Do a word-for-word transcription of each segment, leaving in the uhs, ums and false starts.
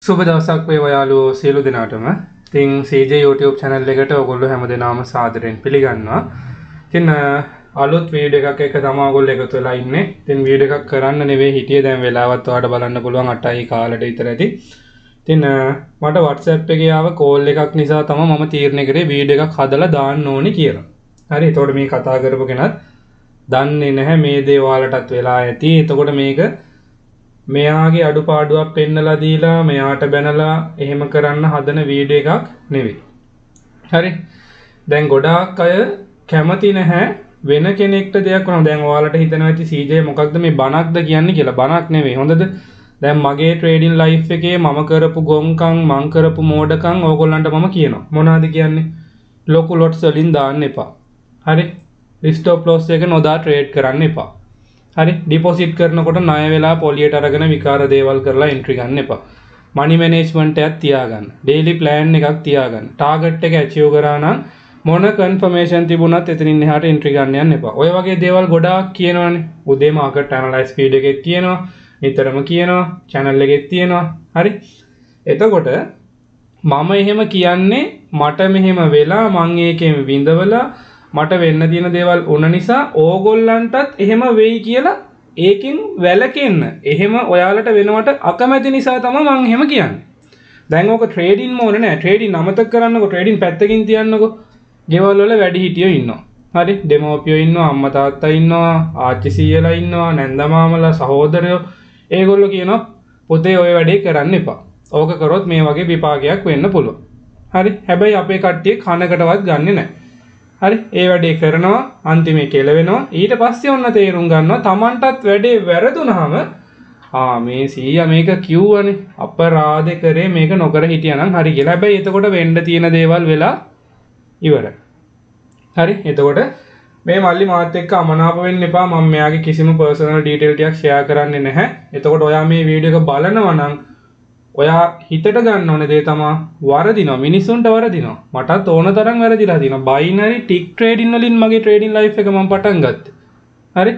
සුබ දවසක් වේවා යාළුවෝ සියලු දෙනාටම. ඉතින් C J YouTube channel එකට ඔයගොල්ලෝ හැමදෙනාම සාදරයෙන් පිළිගන්නවා. ඉතින් අලුත් වීඩියෝ එකක් එක තමයි ඔයගොල්ලෝ එකතු වෙලා ඉන්නේ. ඉතින් වීඩියෝ එකක් කරන්න නෙවෙයි හිටියේ දැන් වෙලාවත් ඔයාලට බලන්න පුළුවන් අටයි කාලට විතර ඇති. ඉතින් මට WhatsApp එකේ ආව කෝල් එකක් නිසා තමයි මම තීරණය කරේ වීඩියෝ එකක් හදලා දාන්න ඕනේ කියලා. හරි. එතකොට මේ කතා කරපු කෙනත් දන්නේ නැහැ මේ දේ ඔයාලටත් වෙලා ඇති. එතකොට මේක මෙයාගේ අඩුපාඩුවක් පෙන්නලා දීලා මෙයාට බැනලා එහෙම කරන්න හදන වීඩියෝ එකක් නෙවෙයි. හරි. දැන් ගොඩාක් අය කැමති නැහැ වෙන කෙනෙක්ට දෙයක් වුණා. දැන් ඔයාලට හිතෙනවා ඇති C J මොකක්ද මේ බණක්ද කියන්නේ කියලා. බණක් නෙවෙයි. හොඳද? දැන් මගේ ට්‍රේඩින් ලයිෆ් එකේ මම කරපු ගොංකම් මං කරපු මෝඩකම් ඕගොල්ලන්ට මම කියනවා. මොනවද කියන්නේ? ලොකු ලොට්ස් වලින් දාන්න එපා. හරි. ස්ටොප් ලොස් එක නොදා ට්‍රේඩ් කරන්න එපා. හරි. ඩිපොසිට් කරනකොට ණය වෙලා පොලියට අරගෙන විකාර දේවල් කරලා එන්ට්‍රි ගන්න එපා. මනි මැනේජ්මන්ට් එකක් තියාගන්න. ඩේලි ප්ලෑන් එකක් තියාගන්න. ටාගට් එක ඇචීව් කරා නම් මොන කන්ෆර්මේෂන් තිබුණත් එතනින් එහාට එන්ට්‍රි ගන්න යන්න එපා. ඔය වගේ දේවල් ගොඩාක් කියනවනේ. උදේ මාකට් ඇනලයිස් ෆීඩ් එකේ කියනවා. නිතරම කියනවා. channel එකේ තියෙනවා. හරි. එතකොට මම එහෙම කියන්නේ මට මෙහෙම වෙලා මං ඒකෙන් විඳවලා මට වෙන්න තියෙන දේවල් උන නිසා ඕගොල්ලන්ටත් එහෙම වෙයි කියලා ඒකෙන් වැළකෙන්න. එහෙම ඔයාලට වෙනවට අකමැති නිසා තමයි මම එහෙම කියන්නේ. දැන් ඕක ට්‍රේඩින් මොනේ නෑ. ට්‍රේඩින් අමතක කරන්නකෝ. ට්‍රේඩින් පැත්තකින් තියන්නකෝ. ගෙවල් වල වැඩි හිටියෝ ඉන්නවා. හරි. දෙමෝපියෝ ඉන්නවා, අම්මා තාත්තා ඉන්නවා, ආච්චි සීයලා ඉන්නවා, නැන්දා මාමලා, සහෝදරයෝ. ඒගොල්ලෝ කියනවා පුතේ ඔය වැඩේ කරන්න එපා. ඕක කරොත් මේ වගේ විපාකයක් වෙන්න පුළුවන්. හරි. හැබැයි අපේ කට්ටිය කනකටවත් ගන්නෙ නෑ. හරි. ඒ වැඩේ කරනවා අන්තිමේ කෙලවෙනවා. ඊට පස්සේ ඔන්න තේරුම් ගන්නවා Tamanටත් වැඩේ වැරදුනහම ආ මේ සීයා මේක කිව්වනේ අපරාධ කරේ මේක නොකර හිටියානම් හරි කියලා. හැබැයි එතකොට වෙන්න තියෙන දේවල් වෙලා ඉවරයි. හරි. එතකොට මේ මල්ලි මාත් එක්ක අමනාප වෙන්න එපා. මම මෙයාගේ කිසිම පර්සනල් ඩීටේල් ටිකක් ෂෙයා කරන්නේ නැහැ. එතකොට ඔයා මේ වීඩියෝ එක බලනවා නම් ඔයා හිතට ගන්න ඕනේ දේ තමයි වරදිනවා. මිනිස්සුන්ට වරදිනවා. මටත් ඕන තරම් වැරදිලා තියෙනවා. බයිනරි ටික් ට්‍රේඩින් වලින් මගේ ට්‍රේඩින් ලයිෆ් එක මම පටන් ගත්තේ. හරි.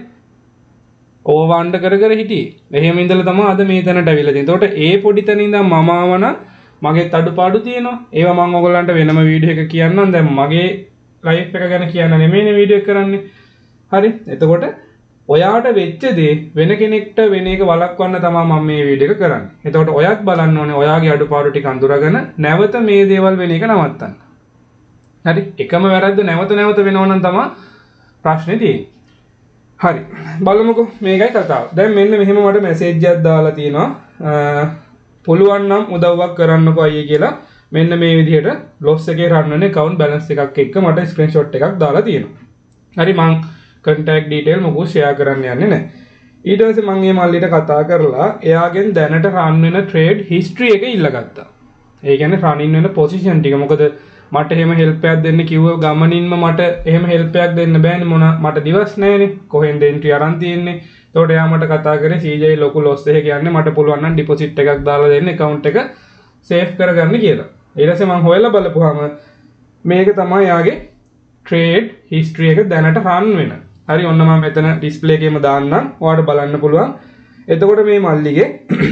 ඕවන්ඩ කර කර හිටියේ. එහෙම ඉඳලා තමයි අද මේ තැනට අවිලා තියෙන්නේ. එතකොට ඒ පොඩි තැන ඉඳන් මම ආවන මගේ අඩුපාඩු තියෙනවා. ඒවා මම ඔයගොල්ලන්ට වෙනම වීඩියෝ එකක කියන්නම්. දැන් මගේ ලයිෆ් එක ගැන කියන්න නෙමෙයිනේ වීඩියෝ එක කරන්නේ. හරි. එතකොට ඔයාට වෙච්ච දේ වෙන කෙනෙක්ට වෙන එක වළක්වන්න තමයි මම මේ වීඩියෝ එක කරන්නේ. එතකොට ඔයත් බලන්න ඕනේ ඔයාගේ අඩුපාඩු ටික අඳුරගෙන නැවත මේ දේවල් වෙන එක නවත්තන්න. හරි. එකම වැරද්ද නැවත නැවත වෙනව නම් තමයි ප්‍රශ්නේ තියෙන්නේ. හරි. බලමුකෝ මේකයි කතාව. දැන් මෙන්න මෙහෙම මට මැසේජ් එකක් දාලා තියෙනවා. පුළුවන් නම් උදව්වක් කරන්නකෝ අයියේ කියලා. මෙන්න මේ විදිහට ලොස් එකේ රන් වෙන account balance එකක් එක්ක මට screenshot එකක් දාලා තියෙනවා. හරි. මං contact detail මොකෝ share කරන්න යන්නේ නැහැ. ඊට පස්සේ මම මේ මල්ලිට කතා කරලා එයාගෙන් දැනට run වෙන trade history එක ඉල්ලගත්තා. ඒ කියන්නේ running වෙන position ටික. මොකද මට එහෙම help එකක් දෙන්න කිව්ව ගමනින්ම මට එහෙම help එකක් දෙන්න බෑනේ. මොන මට දිවස් නැහැනේ. කොහෙන්ද entry අරන් තියෙන්නේ. ඒතකොට එයා මට කතා කරේ C J ලොකු loss එක කියන්නේ මට පුළුවන් නම් deposit එකක් දාලා දෙන්න account එක save කරගන්න කියලා. ඊට පස්සේ මම හොයලා බලපුවාම මේක තමයි එයාගේ trade history එක දැනට run වෙන. හරි. ඔන්න මම මෙතන ඩිස්ප්ලේ එකේම දාන්නම්. ඔයාලට බලන්න පුළුවන්. එතකොට මේ මල්ලිගේ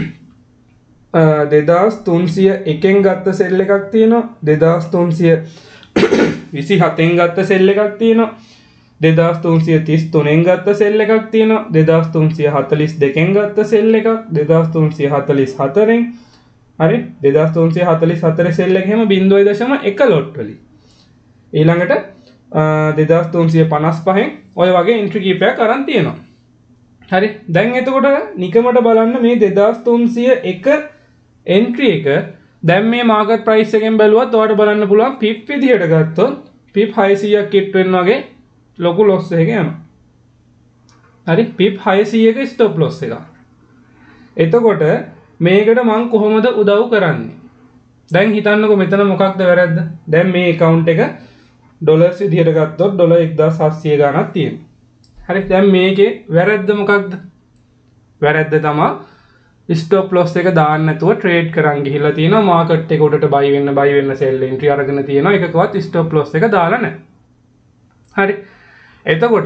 දෙදාස් තුන්සිය එකෙන් ගත්ත සෙල් එකක් තියෙනවා. දෙදාස් තුන්සිය විසිහතෙන් ගත්ත සෙල් එකක් තියෙනවා. දෙදාස් තුන්සිය තිස් තුනෙන් ගත්ත සෙල් එකක් තියෙනවා. දෙදාස් තුන්සිය හතලිස් දෙකෙන් ගත්ත සෙල් එකක්. දෙදාස් තුන්සිය හතලිස් හතරෙන්. හරි. දෙදාස් තුන්සිය හතලිස් හතර සෙල් එක හැම ඩොලර් දශම එක ලොට් වලින්. ඊළඟට දෙදාස් තුන්සිය පනස් පහෙන් ඔය වගේ එන්ට්‍රි කීපයක් අරන් තියෙනවා. හරි. දැන් එතකොට නිකමට බලන්න මේ දෙදාස් තුන්සිය එක එන්ට්‍රි එක දැන් මේ මාකට් ප්‍රයිස් එකෙන් බැලුවත් ඔයාලට බලන්න පුළුවන් පිප් විදිහට ගත්තොත් පිප් හයසීයක් කිට් වෙන වගේ ලොකු ලොස් එකක යනවා. හරි. පිප් හයසීයක ස්ටොප් ලොස් එක. එතකොට මේකට මං කොහොමද උදව් කරන්නේ? දැන් හිතන්නකෝ මෙතන මොකක්ද වැරද්ද? දැන් මේ account එක ඩොලර්ස් විදිහට ගත්තොත් ඩොලර් එක්දාස් හත්සිය ගණක් තියෙනවා. හරි. දැන් මේකේ වැරද්ද මොකක්ද? වැරද්ද තමයි ස්ටොප් ලොස් එක දාන්න නැතුව ට්‍රේඩ් කරන් ගිහිල්ලා තියෙනවා. මාකට් එක උඩට බයි වෙන්න බයි වෙන්න සෙල් එන්ට්‍රි අරගෙන තියෙනවා. එකකවත් ස්ටොප් ලොස් එක දාලා නැහැ. හරි. එතකොට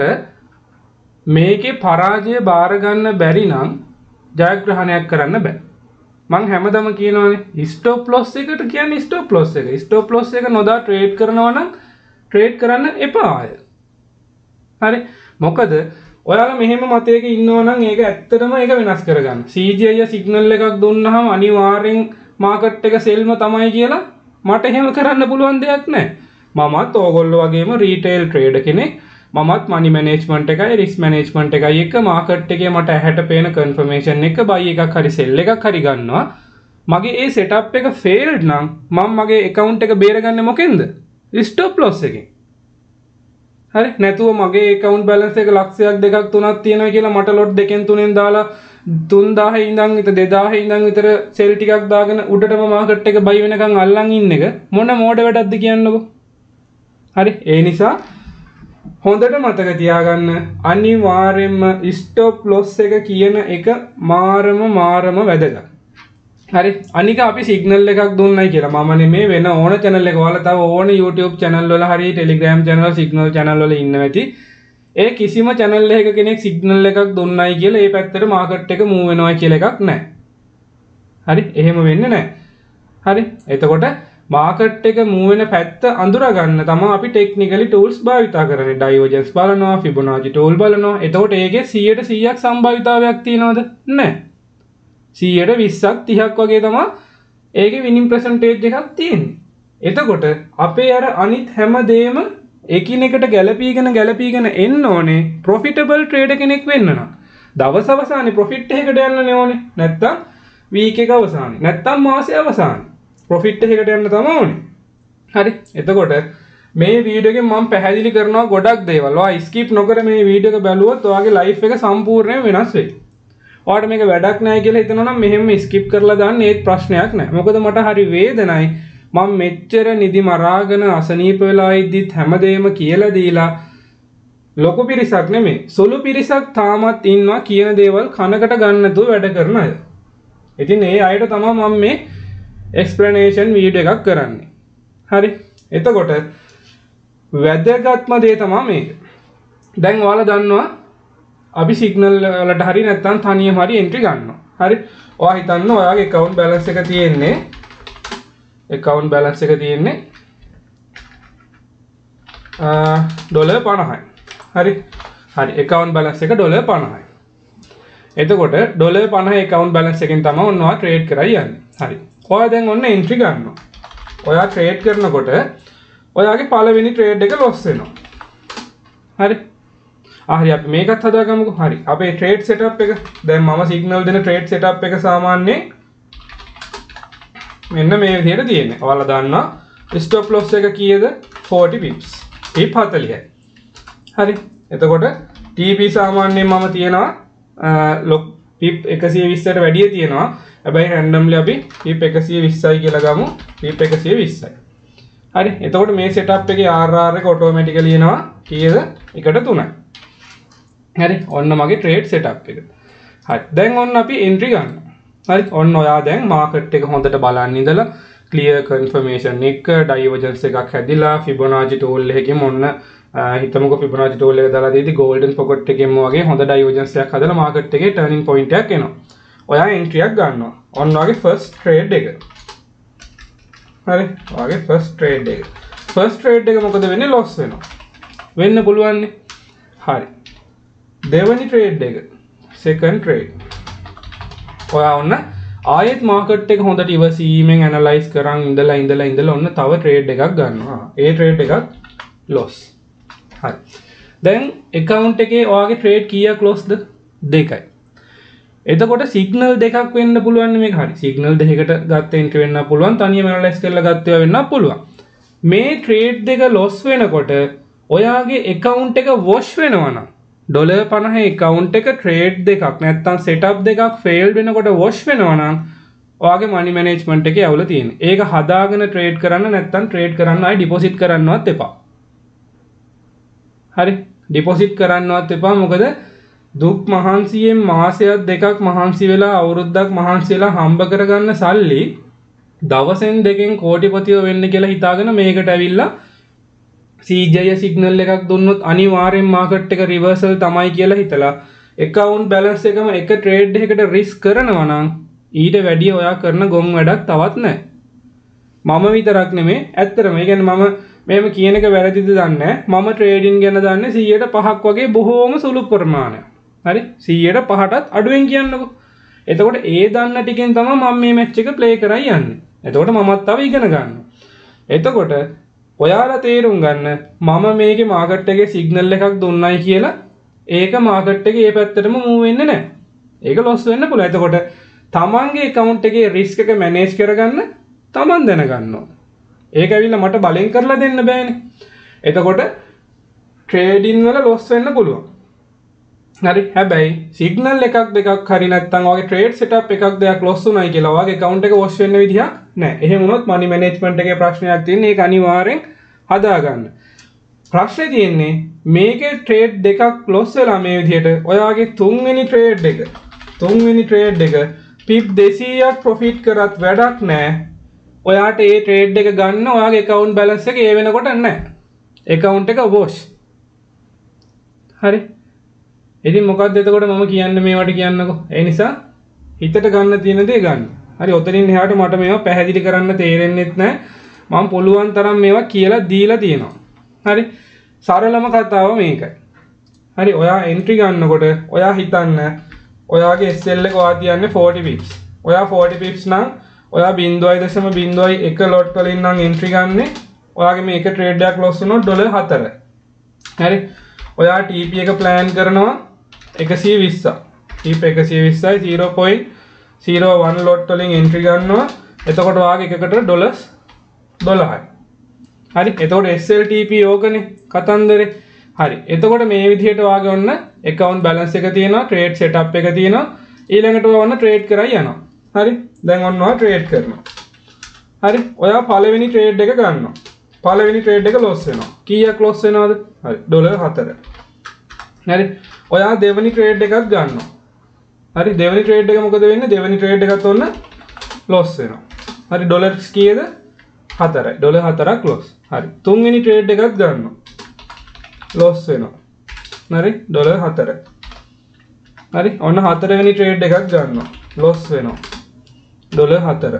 මේකේ පරාජය බාර ගන්න බැරි නම් ජයග්‍රහණයක් කරන්න බෑ. මං හැමදාම කියනවානේ ස්ටොප් ලොස් එකට කියන්නේ ස්ටොප් ලොස් එක. ස්ටොප් ලොස් එක නොදා ට්‍රේඩ් කරනවා නම් ට්‍රේඩ් කරන්න එපා අය. හරි. මොකද ඔයාලා මෙහෙම මතයක ඉන්නවා නම් ඒක ඇත්තටම ඒක වෙනස් කරගන්න. C G I සිග්නල් එකක් දුන්නාම අනිවාර්යෙන් මාකට් එක සෙල්ම තමයි කියලා මට එහෙම කරන්න පුළුවන් දෙයක් නැහැ. මමත් ඕගොල්ලෝ වගේම රීටේල් ට්‍රේඩර් කෙනෙක්. මමත් මනි මැනේජ්මන්ට් එකයි රිස්ක් මැනේජ්මන්ට් එකයි එක මාකට් එකේ මට ඇහැට පේන කන්ෆර්මේෂන් එක බයි එකක් හරි සෙල් එකක් හරි ගන්නවා. මගේ ඒ සෙටප් එක ෆේල්ඩ් නම් මම මගේ account එක බේරගන්නේ මොකෙන්ද? ස්ටොප් ලොස් එකෙන්. හරි. නැතුව මගේ account balance එක ලක්ෂයක් දෙකක් තුනක් තියෙනවා කියලා මට ලොට් දෙකෙන් තුනෙන් දාලා තුන්දාහ ඉඳන් විතර දෙදාහ ඉඳන් විතර සෙල් ටිකක් දාගෙන උඩටම මාකට් එක බයි වෙනකන් අල්ලන් ඉන්න එක මොන මෝඩ වැඩක්ද කියන්නකෝ. හරි. ඒ නිසා හොඳට මතක තියාගන්න අනිවාර්යයෙන්ම ස්ටොප් ලොස් එක කියන එක මාරම මාරම වැදගත්. හරි. අනික අපි සිග්නල් එකක් දුන්නයි කියලා මම නෙමේ වෙන ඕන channel එක වල තව ඕන YouTube channel වල හරි Telegram channel signal channel වල ඉන්න ඇති. ඒ කිසිම channel එකක කෙනෙක් signal එකක් දුන්නයි කියලා ඒ පැත්තට market එක move වෙනවා කියලා එකක් නැහැ. හරි. එහෙම වෙන්නේ නැහැ. හරි. එතකොට market එක move වෙන පැත්ත අඳුරා ගන්න තමයි අපි technically tools භාවිතා කරන්නේ. divergence බලනවා, Fibonacci tool බලනවා. එතකොට ඒකේ සීයට සීයක් සම්භාවිතාවයක් තියනවද? නැහැ. සීයට විස්සක් තිහක් වගේ තමයි ඒකේ winning percentage එකක් තියෙන්නේ. එතකොට අපේ අර අනිත් හැම දෙයක්ම එකිනෙකට ගැළපීගෙන ගැළපීගෙන එන්න ඕනේ profitable trader කෙනෙක් වෙන්න නම්. දවස් අවසානයේ profit එකකට යන්න ඕනේ. නැත්තම් week එක අවසානයේ. නැත්තම් මාසයේ අවසානයේ. profit එකකට යන්න තමයි ඕනේ. හරි. එතකොට මේ වීඩියෝ එකෙන් මම පැහැදිලි කරනවා ගොඩක් දේවල්. ඔයා skip නොකර මේ වීඩියෝ එක බැලුවොත් ඔයාගේ life එක සම්පූර්ණයෙන් වෙනස් වෙයි. ඔයාට මේක වැඩක් නැහැ කියලා හිතනවා නම් මෙහෙම ස්කිප් කරලා දාන්න ඒත් ප්‍රශ්නයක් නැහැ. මොකද මට හරි වේදනයි. මම මෙච්චර නිදි මරාගෙන අසනීප වෙලා ඉද්දිත් හැමදේම කියලා දීලා ලොකු පිරිසක් නෙමෙයි සුළු පිරිසක් තාමත් ඉන්නවා කියන දේවල් කනකට ගන්න නැතුව වැඩ කරන අය. ඉතින් ඒ අයට තමයි මම මේ explanation වීඩියෝ එකක් කරන්නේ. හරි. එතකොට වැදගත්ම දේ තමයි මේක. දැන් ඔයාලා දන්නවා අපි සිග්නල් වලට හරි නැත්නම් තනියම හරි එන්ට්‍රි ගන්නවා. හරි. ඔයා හිතන්න ඔයාගේ account balance එක තියෙන්නේ account balance එක තියෙන්නේ ඩොලර් පනහයි. හරි. හරි. account balance එක ඩොලර් පනහයි. එතකොට ඩොලර් පනහ account balance එකෙන් තමයි ඔන්නවා trade කරලා යන්නේ. හරි. ඔයා දැන් ඔන්න එන්ට්‍රි ගන්නවා. ඔයා trade කරනකොට ඔයාගේ පළවෙනි trade එක loss වෙනවා. හරි. හරි අපි මේකත් හදාගමුකෝ. හරි. අපේ trade setup එක දැන් මම signal දෙන trade setup එක සාමාන්‍යයෙන් මෙන්න මේ විදිහට තියෙන්නේ. ඔයාලා දන්නවා stop loss එක කීයද? forty pips. pip forty. හරි. එතකොට T P සාමාන්‍යයෙන් මම තියනවා lock pip එකසිය විස්සට වැඩිය තියෙනවා. හැබැයි randomly අපි pip එකසිය විස්සයි කියලා ගමු. pip එකසිය විස්සයි. හරි. එතකොට මේ setup එකේ R R එක automatically එනවා කීයද? එකට තුනයි. හරි. ඔන්න මගේ trade setup එක. හරි. දැන් ඔන්න අපි entry ගන්නවා. හරි. ඔන්න ඔයා දැන් market එක හොඳට බලන් ඉඳලා clear confirmation එක divergence එකක් හැදිලා Fibonacci tool එකකින් ඔන්න හිතමුකෝ Fibonacci tool එක දාලා දීදී golden pocket එකෙන්ම වගේ හොඳ divergence එකක් හදලා market එකේ turning point එකක් එනවා. ඔයා entry එකක් ගන්නවා. ඔන්න ඔයාගේ first trade එක. හරි. ඔයාගේ first trade එක. first trade එක මොකද වෙන්නේ? loss වෙනවා. වෙන්න පුළුවන් නේ. හරි. දෙවනි trade එක. second trade. ඔයා ඔන්න ආයෙත් මාකට් එක හොඳට ඉවසීමෙන් ඇනලයිස් කරන් ඉඳලා ඉඳලා ඉඳලා ඔන්න තව ට්‍රේඩ් එකක් ගන්නවා. ඒ ට්‍රේඩ් එකක් loss. හරි. දැන් account එකේ ඔයාගේ ට්‍රේඩ් කීයක් lossද? දෙකයි. එතකොට සිග්නල් දෙකක් වෙන්න පුළුවන් මේක. හරි. සිග්නල් දෙකකට ගත්ත එන්ට්‍රි වෙන්න පුළුවන්. තනියම ඇනලයිස් කරලා ගත්තා වෙන්න පුළුවන්. මේ ට්‍රේඩ් දෙක loss වෙනකොට ඔයාගේ account එක wash වෙනවා නම් ඩොලර් පනහ account එක trade දෙකක් නැත්තම් setup දෙකක් fail වෙනකොට wash වෙනවා නම් ඔයාගේ money management එකේ අවුල තියෙනවා. ඒක හදාගෙන trade කරන්න නැත්තම් trade කරන්න ආයි deposit කරන්නවත් එපා. හරි. deposit කරන්නවත් එපා. මොකද දුක් මහන්සියෙන් මාසයක් දෙකක් මහන්සි වෙලා අවුරුද්දක් මහන්සි වෙලා හම්බ කරගන්න සල්ලි දවසෙන් දෙකෙන් කෝටිපතියෝ වෙන්න කියලා හිතාගෙන මේකට ඇවිල්ලා C G I සිග්නල් එකක් දුන්නොත් අනිවාර්යෙන් මාකට් එක රිවර්සල් තමයි කියලා හිතලා account balance එකම එක trade එකකට risk කරනවා නම් ඊට වැඩිය ඔයා කරන ගොන් වැඩක් තවත් නැහැ. මම විතරක් නෙමෙයි ඇත්තටම ඒ කියන්නේ මම මේම කියන එක වැරදිද දන්නේ නැහැ. මම ට්‍රේඩින් ගැන දන්නේ සීයට පහක් වගේ බොහෝම සුළු ප්‍රමාණයක්. හරි සීයට පහටත් අඩුවෙන් කියන්නකෝ. එතකොට ඒ දන්න ටිකෙන් තමයි මම මේ මැච් එක ප්ලේ කරයි යන්නේ. එතකොට මමත් තව ඉගෙන ගන්නවා. එතකොට ඔයාලා තේරුම් ගන්න මම මේකේ මාකට් එකේ සිග්නල් එකක් දුන්නයි කියලා ඒක මාකට් එකේ ඒ පැත්තටම මූව් වෙන්නේ නැහැ. ඒක ලොස් වෙන්න පුළුවන්. එතකොට තමන්ගේ account එකේ risk එක manage කරගන්න තමන් දැනගන්න ඕන. ඒක ඇවිල්ලා මට බලෙන් කරලා දෙන්න බෑනේ. එතකොට trading වල loss වෙන්න පුළුවන්. හරි හැබැයි සිග්නල් එකක් දෙකක් හරි නැත්නම් ඔයාගේ trade setup එකක් දෙයක් loss උනායි කියලා ඔයාගේ account එක wash වෙන්න විදිහක් නැහැ. එහෙම වුණොත් money management එකේ ප්‍රශ්නයක් තියෙන. ඒක අනිවාර්යෙන් හදාගන්න. ප්‍රශ්නේ තියෙන්නේ මේකේ trade දෙකක් loss වෙලා මේ විදිහට ඔයාගේ තුන්වෙනි trade එක තුන්වෙනි trade එක pip දෙසීයක් profit කරත් වැඩක් නැහැ. ඔයාට ඒ trade එක ගන්න ඔයාගේ account balance එක ඒ වෙනකොට නැහැ. account එක wash. හරි ඉතින් මොකක්ද එතකොට මම කියන්නේ මේවට කියන්නකෝ. ඒ නිසා හිතට ගන්න තියෙන දේ ගන්න. හරි ඔතනින් එහාට මට මේවා පැහැදිලි කරන්න තේරෙන්නෙත් නැහැ. මම පුළුවන් තරම් මේවා කියලා දීලා තියෙනවා. හරි සරලම කතාව මේකයි. හරි ඔයා එන්ට්‍රි ගන්නකොට ඔයා හිතන්න ඔයාගේ S L එක ඔයා තියන්නේ forty pips. ඔයා forty pips නම් ඔයා zero point zero එක ලොට් වලින් නම් එන්ට්‍රි ගන්නේ. ඔයාගේ මේක ට්‍රේඩ් එකක් ලොස් වුණොත් ඩොලර් four. හරි ඔයා T P එක ප්ලෑන් කරනවා එකසිය විස්සක්. T P එකසිය විස්සයි zero point zero one lot වලින් එන්ට්‍රි ගන්නවා. එතකොට ඔයාගේ එකකට ඩොලර්ස් twelve. හරි එතකොට S L T P ඕකනේ කතන්දරේ. හරි එතකොට මේ විදිහට ඔයාගේ ඔන්න account balance එක තියෙනවා, trade setup එක තියෙනවා. ඊළඟට ඔයා ඔන්න trade කරයි යනවා. හරි දැන් ඔන්න ඔයා trade කරනවා. හරි ඔයා පළවෙනි trade එක ගන්නවා. පළවෙනි trade එක loss වෙනවා. කීයක් loss වෙනවද? හරි ඩොලර් four. හරි ඔයා දෙවෙනි trade එකක් ගන්නවා. හරි දෙවෙනි trade එක මොකද වෙන්නේ? දෙවෙනි trade එකත් ඔන්න loss වෙනවා. හරි ඩොලර්ස් කීයද? fourයි. ඩොලර් fourක් loss. හරි තුන්වෙනි trade එකක් ගන්නවා. loss වෙනවා. හරි ඩොලර් four. හරි ඔන්න හතරවෙනි trade එකක් ගන්නවා. loss වෙනවා. Dollar four.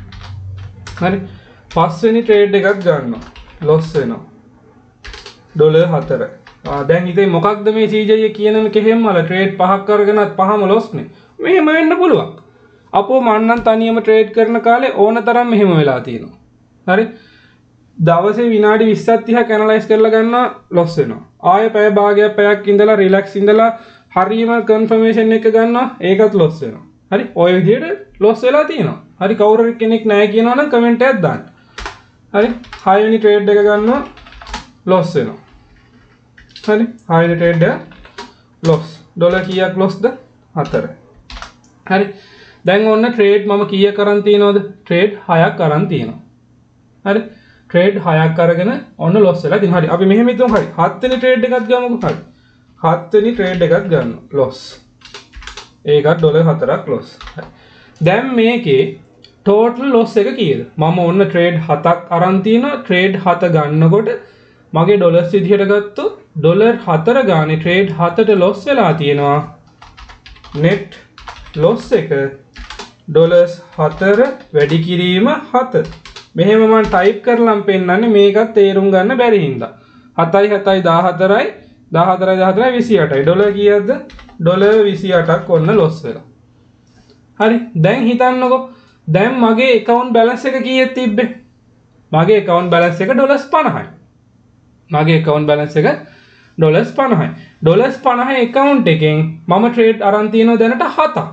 හරි පස්වෙනි trade එකක් ගන්නවා. loss වෙනවා. Dollar four. ආ දැන් ඉතින් මොකක්ද මේ C J කියන කෙහෙම්ම වල trade පහක් කරගෙනත් පහම loss නේ. මෙහෙම වෙන්න පුළුවන්. අපෝ මම නම් තනියම trade කරන කාලේ ඕන තරම් මෙහෙම වෙලා තියෙනවා. හරි දවසේ විනාඩි විස්සක් තිහක් ඇනලයිස් කරලා ගන්නවා loss වෙනවා. ආයෙ පැය භාගයක් පැයක් ඉඳලා රිලැක්ස් ඉඳලා හරියම කන්ෆර්මේෂන් එක ගන්නවා ඒකත් loss වෙනවා. හරි ඔය විදිහට loss වෙලා තියෙනවා. හරි කවුරු කෙනෙක් නැහැ කියනවා නම් කමෙන්ට් එකක් දාන්න. හරි හයවෙනි trade එක ගන්නවා loss වෙනවා. හරි හයවෙනි trade එක loss. ඩොලර් කීයක් lossද? four. හරි දැන් ඔන්න trade මම කීයක් කරන් තියනවද? trade හයක් කරන් තියෙනවා. හරි trade හයක් අරගෙන ඔන්න loss වෙලා තියෙනවා. හරි අපි මෙහෙම හිතමු. හරි හත්වෙනි trade එකක් ගමුකෝ. හරි හත්වෙනි trade එකක් ගන්න loss. ඒකත් ඩොලර් fourක් loss. හරි දැන් මේකේ total loss එක කීයද? මම ඔන්න trade හතක් අරන් තියනවා. trade හත ගන්නකොට මගේ ඩොලර්ස් විදිහට ගත්තොත් ඩොලර් four ගානේ trade හතට loss වෙලා තියෙනවා. net loss එක ඩොලර්ස් four වැඩි කිරීම seven. මෙහෙම මම ටයිප් කරලම් පෙන්නන්නේ මේකත් තේරුම් ගන්න බැරි හින්දා. seven seven fourයි fourයි fourයි twenty-eight. ඩොලර් කීයද? ඩොලර් twenty-eighක් ඔන්න loss වෙලා. හරි දැන් හිතන්නකෝ දැන් මගේ account balance එක කීයද තිබ්බේ? මගේ account balance එක ඩොලර්ස් fifty. මගේ account balance එක dollars fifty. Dollars fifty account එකෙන් මම trade අරන් තියෙනවා දැනට sevenක්.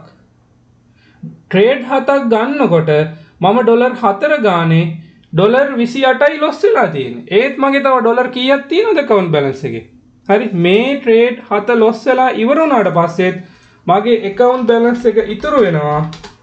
trade sevenක් ගන්නකොට මම ඩොලර් four ගානේ ඩොලර් twenty-eightයි loss වෙලා තියෙන්නේ. ඒත් මගේ තව ඩොලර් කීයක් තියෙනවද account balance එකේ? හරි මේ trade seven loss වෙලා ඉවර වුණාට පස්සෙත් මගේ account balance එක ඉතුරු වෙනවා.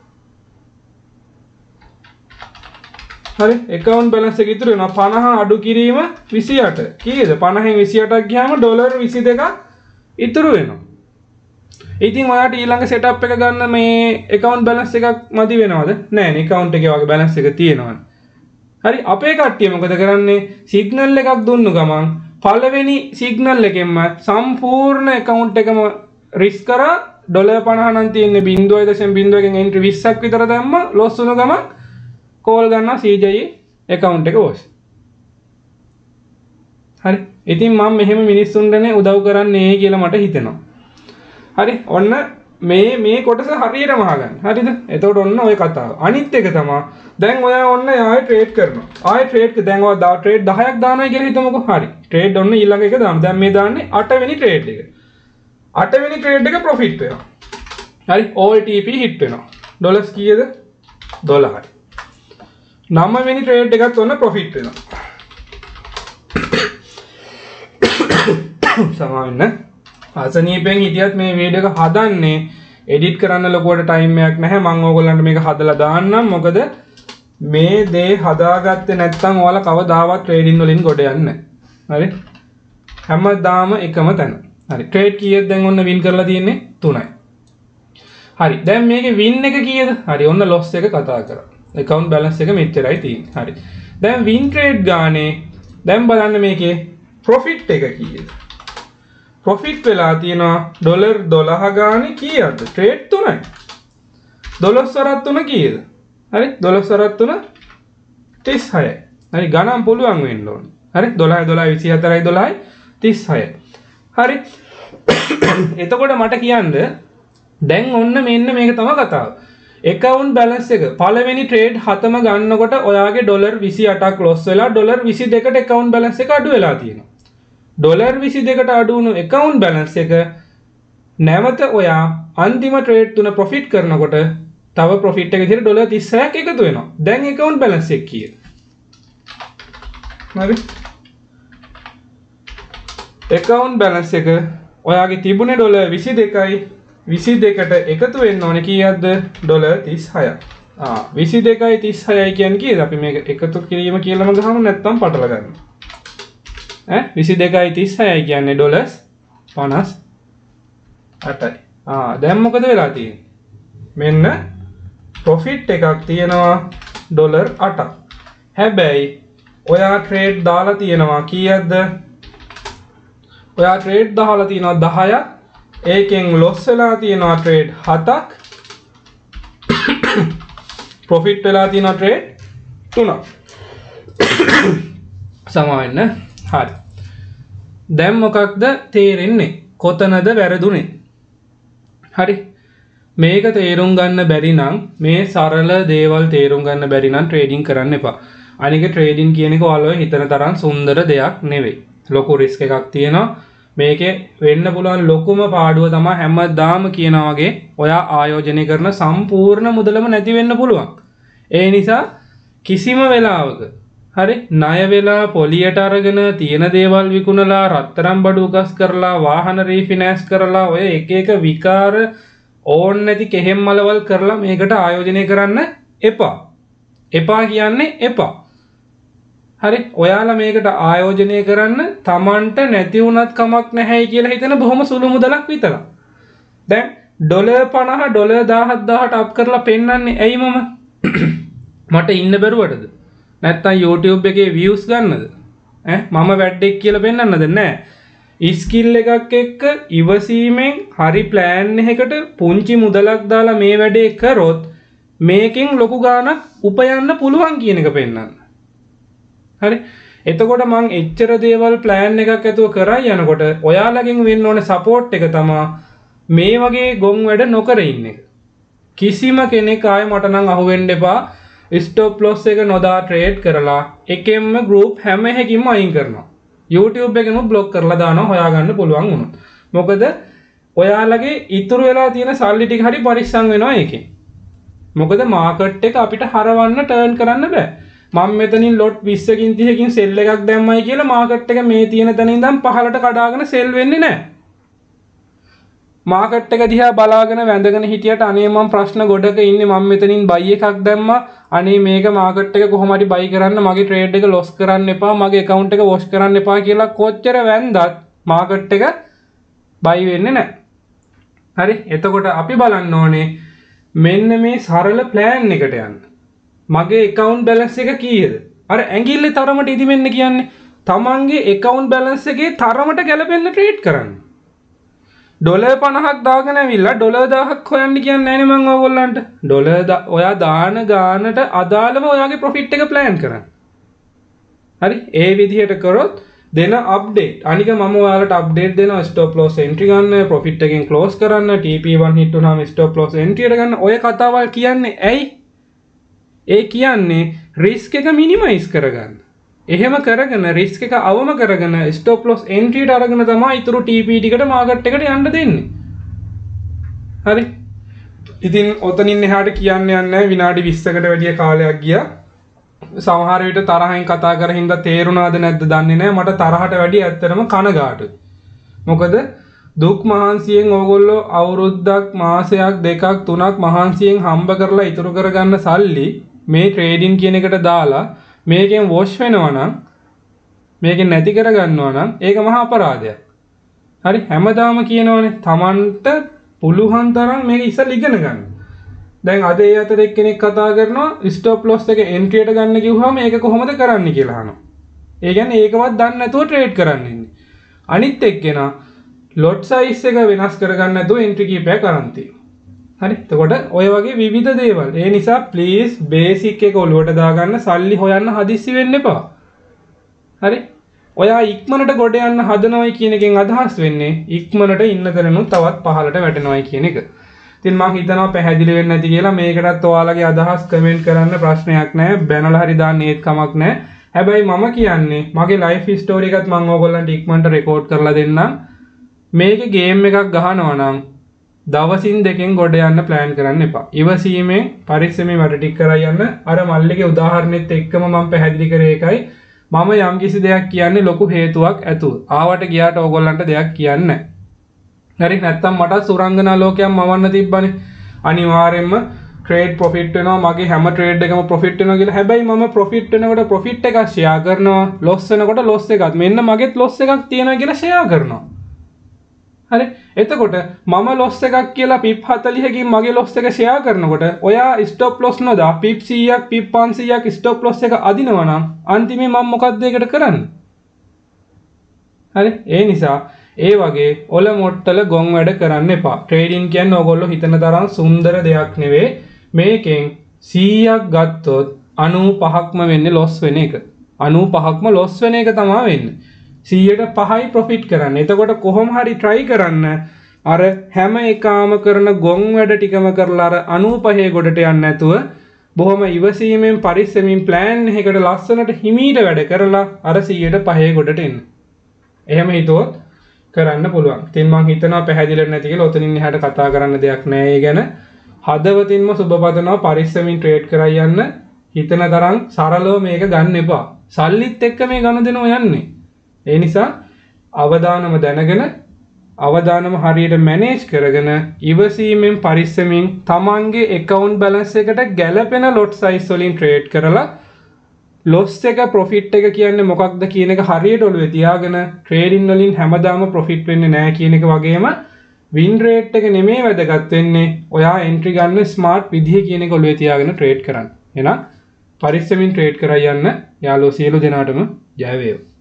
හරි account balance එක ඉතුරු වෙනවා fifty අඩු කිරීම twenty-eight. කීයද? fifty න් twenty-eightක් ගියාම ඩොලර් twenty-two ඉතුරු වෙනවා. ඉතින් ඔයාට ඊළඟ setup එක ගන්න මේ account balance එකක් මදි වෙනවද? නෑ නේ account එකේ වගේ balance එක තියෙනවනේ. හරි අපේ කට්ටිය මොකද කරන්නේ? signal එකක් දුන්නු ගමන් පළවෙනි signal එකෙන්ම සම්පූර්ණ account එකම risk කරා ඩොලර් පනහ නම් තියෙන්නේ zero point zero එකෙන් එන්ට්‍රි විස්සක් විතර දැම්ම ලොස් වුණ ගමන් කෝල් ගන්නවා C J E account එක wash. හරි. ඉතින් මම මෙහෙම මිනිස්සුන්ටනේ උදව් කරන්නේ කියලා මට හිතෙනවා. හරි. ඔන්න මේ මේ කොටස හරියටම අහගන්න. හරිද? එතකොට ඔන්න ඔය කතාව. අනිත් එක තමයි දැන් ඔයා ඔන්න ආයෙ ට්‍රේඩ් කරනවා. ආයෙ ට්‍රේඩ් දැන් ඔයා දා ට්‍රේඩ් දහයක් දානවා කියලා හිතමුකෝ. හරි. ට්‍රේඩ් ඔන්න ඊළඟ එක දාන්න. දැන් මේ දාන්නේ අට වෙනි ට්‍රේඩ් එක. අට වෙනි ට්‍රේඩ් එක ප්‍රොෆිට් වෙනවා. හරි. all T P hit වෙනවා. ඩොලර්ස් කීයද? දොළහයි. නව වෙනි ට්‍රේඩ් එකත් ඔන්න ප්‍රොෆිට් වෙනවා. සමාවෙන්න. අසනීපෙන් හිටියත් මේ වීඩියෝ එක හදන්නේ එඩිට් කරන්න ලොකුවට ටයිම් එකක් නැහැ. මම ඕගොල්ලන්ට මේක හදලා දාන්නම්. මොකද මේ දේ හදාගත්තේ නැත්නම් ඔයාලා කවදාවත් ට්‍රේඩින් වලින් ගොඩ යන්නේ නැහැ. හරි? හැමදාම එකම තැන. හරි. ට්‍රේඩ් කීයද දැන් ඔන්න වින් කරලා තියෙන්නේ? තුනයි. හරි. දැන් මේකේ වින් එක කීයද? හරි. ඔන්න ලොස් එක කතා කරා. account balance එක මෙච්චරයි තියෙන්නේ. හරි. දැන් වින් ට්‍රේඩ් ගානේ දැන් බලන්න මේකේ profit එක කීයද? ප්‍රොෆිට් වෙලා තියෙනවා ඩොලර් දොළහ ගානේ කීයද? ට්‍රේඩ් තුනයි. දොළොස් වරක් තුන කීයද? හරි දොළොස් වරක් තුන තිස් හයයි. හරි ගණන් පුළුවන් වෙන්න ඕනේ. හරි දොළහයි දොළහයි විසිහතරයි දොළහයි තිස් හයයි. හරි එතකොට මට කියන්න දැන් ඔන්න මෙන්න මේක තමයි කතාව. account balance එක පළවෙනි ට්‍රේඩ් හතම ගන්නකොට ඔයාගේ ඩොලර් විසි අටක් ලොස් වෙලා ඩොලර් විසි දෙකට account balance එක අඩු වෙලා තියෙනවා. ඩොලර් විසි දෙකට අඩු වුණු account balance එක නැවත ඔයා අන්තිම ට්‍රේඩ් තුන ප්‍රොෆිට් කරනකොට තව ප්‍රොෆිට් එක විදිහට ඩොලර් තිස් හයක් එකතු වෙනවා. දැන් account balance එක කීයද? හරි. account balance එක ඔයාගේ තිබුණේ ඩොලර් විසි දෙකයි විසි දෙකට එකතු වෙන්න ඕනේ කීයක්ද? ඩොලර් තිස් හයක්. ආ විසි දෙකයි තිස් හයයි කියන්නේ කීයද? අපි මේක එකතු කිරීම කියලාම ගහමු නැත්නම් පටල ගන්න. ඈ විසි දෙකයි තිස් හයයි කියන්නේ ඩොලර්ස් පනස් අටයි. ආ දැන් මොකද වෙලා තියෙන්නේ? මෙන්න ප්‍රොෆිට් එකක් තියෙනවා ඩොලර් අටක්. හැබැයි ඔයා ට්‍රේඩ් දාලා තියෙනවා කීයක්ද? ඔයා ට්‍රේඩ් දාලා තියෙනවා දහයක්. ඒකෙන් ලොස් වෙලා තියෙනවා ට්‍රේඩ් හතක්. ප්‍රොෆිට් වෙලා තියෙනවා ට්‍රේඩ් තුනක්. සමාවෙන්න. හරි. දැන් මොකක්ද තේරෙන්නේ? කොතනද වැරදුනේ? හරි. මේක තේරුම් ගන්න බැරි නම් මේ සරල දේවල් තේරුම් ගන්න බැරි නම් ට්‍රේඩින් කරන්න එපා. අනික ට්‍රේඩින් කියන එක ඔයාලා හිතන තරම් සුන්දර දෙයක් නෙවෙයි. ලොකු රිස්ක් එකක් තියෙනවා. මේකේ වෙන්න පුළුවන් ලොකුම පාඩුව තමයි හැමදාම කියනා වගේ ඔයා ආයෝජනය කරන සම්පූර්ණ මුදලම නැති වෙන්න පුළුවන්. ඒ නිසා කිසිම වෙලාවක හරි ණය වෙලා පොලියට අරගෙන තියෙන දේවල් විකුණලා රත්තරන් බඩු උකස් කරලා වාහන රීෆිනෑන්ස් කරලා ඔය එක එක විකාර ඕන් නැති කෙහෙම් මලවල් කරලා මේකට ආයෝජනය කරන්න එපා. එපා කියන්නේ එපා. හරි ඔයාලා මේකට ආයෝජනය කරන්න Tamanට නැති වුණත් කමක් නැහැයි කියලා හිතන බොහොම සුළු මුදලක් විතරයි. දැන් ඩොලර් පනහ ඩොලර් දහයක් දහයට අප් කරලා පෙන්නන්නේ ඇයි මම? මට ඉන්න බැරුවටද? නැත්තම් YouTube එකේ views ගන්නද? ඈ මම වැඩෙක් කියලා පෙන්නන්නද? නෑ. ස්කිල් එකක් එක්ක ඉවසීමෙන් හරි ප්ලෑන් එකකට පුංචි මුදලක් දාලා මේ වැඩේ කරොත් මේකෙන් ලොකු ගාණක් උපයන්න පුළුවන් කියන එක පෙන්නන්න. හරි එතකොට මං එච්චර දේවල් ප්ලෑන් එකක් ඇතුව කරා යනකොට ඔයාලගෙන් වෙන්න ඕනේ සපෝට් එක තමයි මේ වගේ ගොන් වැඩ නොකර ඉන්න එක. කිසිම කෙනෙක් ආයෙ මට නම් අහුවෙන්න එපා. ස්ටොප් ලොස් එක නොදා ට්‍රේඩ් කරලා එකෙන්ම ගෲප් හැම එකකින්ම අයින් කරනවා. YouTube එකෙන්ම බ්ලොක් කරලා දානවා හොයාගන්න පුළුවන් වුණොත්. මොකද ඔයාලගේ ඉතුරු වෙලා තියෙන සල්ලි ටික හරි පරිස්සම් වෙනවා ඒකෙන්. මොකද මාකට් එක අපිට හරවන්න ටර්න් කරන්න බෑ. මම මෙතනින් ලොට් විස්සකින් තිහකින් සෙල් එකක් දැම්මයි කියලා මාකට් එක මේ තියෙන තැන ඉඳන් පහළට කඩාගෙන සෙල් වෙන්නේ නැහැ. මාකට් එක දිහා බලාගෙන වැඳගෙන හිටියට අනේ මම ප්‍රශ්න ගොඩක ඉන්නේ මම මෙතනින් බයි එකක් දැම්මා අනේ මේක මාකට් එක කොහොම හරි බයි කරන්න මගේ ට්‍රේඩ් එක ලොස් කරන්න එපා මගේ account එක වොෂ් කරන්න එපා කියලා කොච්චර වැන්දත් මාකට් එක බයි වෙන්නේ නැහැ. හරි එතකොට අපි බලන්න ඕනේ මෙන්න මේ සරල ප්ලෑන් එකට යන්න. මගේ account balance එක කීයද? අර ඇඟිල්ලේ තරමට ඉදිමෙන්න කියන්නේ තමන්ගේ account balance එකේ තරමට ගැලපෙන්න ට්‍රේඩ් කරන්න. ඩොලර් පනහක් දාගෙන ඇවිල්ලා ඩොලර් දහයක් හොයන්න කියන්නේ නැහැ නේ මම ඔයගොල්ලන්ට. ඩොලර් ඔයා දාන ගානට අදාළව ඔයාගේ ප්‍රොෆිට් එක ප්ලෑන් කරන්න. හරි? ඒ විදිහට කරොත් දෙන අප්ඩේට්. අනික මම ඔයාලට අප්ඩේට් දෙනවා ස්ටොප් ලොස් එන්ට්‍රි ගන්න, ප්‍රොෆිට් එකෙන් ක්ලෝස් කරන්න, T P one හිට් වුණාම ස්ටොප් ලොස් එන්ට්‍රි එක ගන්න. ඔය කතාවල් කියන්නේ ඇයි? ඒ කියන්නේ රිස්ක් එක මිනිමයිස් කරගන්න. එහෙම කරගෙන රිස්ක් එක අවම කරගෙන ස්ටොප් ලොස් එන්ට්‍රියට අරගෙන තමයි ඊතුරු T P ටිකට මාකට් එකට යන්න දෙන්නේ. හරි? ඉතින් ඔතනින් එහාට කියන්න යන්නේ විනාඩි විස්සකට වැඩිය කාලයක් ගියා. සමහර විට තරහින් කතා කර හින්දා තේරුණාද නැද්ද දන්නේ නැහැ. මට තරහට වැඩිය ඇත්තටම කනගාටුයි. මොකද දුක් මහන්සියෙන් ඕගොල්ලෝ අවුරුද්දක් මාසයක් දෙකක් තුනක් මහන්සියෙන් හම්බ කරලා ඉතුරු කරගන්න සල්ලි මේ ට්‍රේඩින් කියන එකට දාලා මේකෙන් වොෂ් වෙනවා නම් මේකෙන් නැති කරගන්නවා නම් ඒක මහා අපරාධයක්. හරි? හැමදාම කියනවනේ Tamanට පුළුවන් තරම් මේක ඉස්සෙල් ඉගෙන ගන්න. දැන් අද ඒ අතර එක්කෙනෙක් කතා කරනවා ස්ටොප් ලොස් එක එන්ට්‍රියට ගන්න කිව්වම මේක කොහොමද කරන්න කියලා අහනවා. ඒ කියන්නේ ඒකවත් දන්නේ නැතුව ට්‍රේඩ් කරන්න ඉන්නේ. අනිත් එක්කෙනා ලොට් සයිස් එක වෙනස් කරගන්න නැතුව එන්ට්‍රි කීපයක් අරන් තියෙනවා. හරි? එතකොට ඔය වගේ විවිධ දේවල්. ඒ නිසා ප්ලීස් බේසික් එක ඔලුවට දාගන්න, සල්ලි හොයන්න හදිස්සි වෙන්න එපා. හරි? ඔයා ඉක්මනට ගොඩ යන්න හදනවයි කියන එකෙන් අදහස් වෙන්නේ ඉක්මනට ඉන්න තැනනුත් තවත් පහළට වැටෙනවයි කියන එක. ඉතින් මම හිතනවා පැහැදිලි වෙන්නේ නැති කියලා. මේකටත් ඔයාලගේ අදහස් කමෙන්ට් කරන්න ප්‍රශ්නයක් නැහැ. බැනලා හරි දාන්න ඒත් කමක් නැහැ. හැබැයි මම කියන්නේ මගේ ලයිෆ් ස්ටෝරි එකත් මම ඕගොල්ලන්ට ඉක්මනට රෙකෝඩ් කරලා දෙන්නම්. මේකේ ගේම් එකක් ගහනවා නම් දවසින් දෙකෙන් ගොඩ යන්න ප්ලෑන් කරන්න එපා. ඉවසීමෙන් පරිස්සමෙන් වැඩ ටික කරලා යන්න. අර මල්ලිගේ උදාහරණෙත් එක්කම මම පැහැදිලි කරේ ඒකයි. මම යම්කිසි දෙයක් කියන්නේ ලොකු හේතුවක් ඇතුව. ආවට ගියාට ඕගොල්ලන්ට දෙයක් කියන්නේ නැහැ. හරි? නැත්තම් මට සුරංගනා ලෝකයක් මවන්න තිබ්බනේ. අනිවාර්යෙන්ම ට්‍රේඩ් ප්‍රොෆිට් වෙනවා, මගේ හැම ට්‍රේඩ් එකම ප්‍රොෆිට් වෙනවා කියලා. හැබැයි මම ප්‍රොෆිට් වෙනකොට ප්‍රොෆිට් එකක් ෂෙයා කරනවා, ලොස් වෙනකොට ලොස් එකක්. මෙන්න මගෙත් ලොස් එකක් තියෙනවා කියලා ෂෙයා කරනවා. හරි? එතකොට මම ලොස් එකක් කියලා පිප් හතලිහකින් මගේ ලොස් එක ෂෙයා කරනකොට ඔයා ස්ටොප් ලොස් නොදා පිප් සීයක් පිප් පන්සීයක් ස්ටොප් ලොස් එක අදිනවා නම් අන්තිමේ මම මොකක්ද ඒකට කරන්නේ? හරි? ඒ නිසා ඒ වගේ ඔල මොට්ටල ගොන් වැඩ කරන්න එපා. ට්‍රේඩින් කියන්නේ ඕගොල්ලෝ හිතන තරම් සුන්දර දෙයක් නෙවෙයි. මේකෙන් සීයක් ගත්තොත් අනූපහක්ම වෙන්නේ ලොස් වෙන එක. අනූපහක්ම ලොස් වෙන එක තමයි වෙන්නේ. සීයට පහයි ප්‍රොෆිට් කරන්න. එතකොට කොහොම හරි try කරන්න අර හැම එකාම කරන ගොන් වැඩ ටිකම කරලා අර අනූපහේ ගොඩට යන්නේ නැතුව බොහොම ඉවසීමෙන් පරිස්සමින් plan එකකට ලස්සනට හිමීට වැඩ කරලා අර සීයට පහේ ගොඩට එන්න. එහෙම හිතුවොත් කරන්න පුළුවන්. ඉතින් මම හිතනවා පැහැදිලි නැති කියලා ඔතනින් එහාට කතා කරන්න දෙයක් නැහැ. ඒ ගැන හදවතින්ම සුබපතනවා පරිස්සමින් ට්‍රේඩ් කරා යන්න. හිතන තරම් සරලව මේක ගන්න එපා. සල්ලිත් එක්ක මේ ගනුදෙනුව යන්නේ. ඒ නිසා අවදානම දැනගෙන අවදානම හරියට මැනේජ් කරගෙන ඉවසීමෙන් පරිස්සමින් තමන්ගේ account balance එකට ගැළපෙන lot size වලින් trade කරලා loss එක profit එක කියන්නේ මොකක්ද කියන එක හරියට ඔළුවේ තියාගෙන trading වලින් හැමදාම profit වෙන්නේ නැහැ කියන එක වගේම win rate එක නෙමෙයි වැදගත් වෙන්නේ ඔයා entry ගන්න smart විදිහ කියන එක ඔළුවේ තියාගෙන trade කරන්න. එහෙනම් පරිස්සමින් trade කරා යන්න යාළුවෝ සියලු දෙනාටම ජය වේවා.